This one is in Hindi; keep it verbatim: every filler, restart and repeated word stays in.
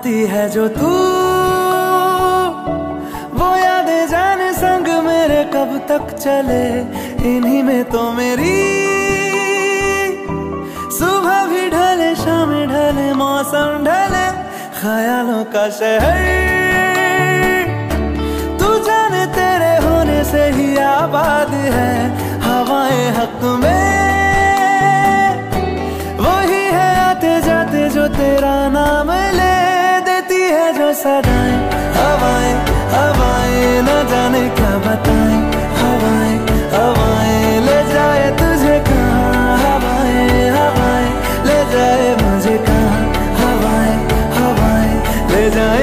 लाती है जो तू, वो यादें जाने संग मेरे कब तक चले। इन्हीं में तो मेरी सुबह भी ढले, शाम ढले, मौसम ढले, ख्यालों का शहर तू जाने तेरे होने से ही आबाद है। हवाएं हक में वही है आते जाते जो तेरा नाम ले देती है जो सदाएं। हवाएं हवाएं न जाने क्या बताएं, हवाएं हवाएं ले जाए तुझे कहाँ, हवाएं हवाएं ले जाए मुझे कहाँ, हवाएं हवाएं ले जाए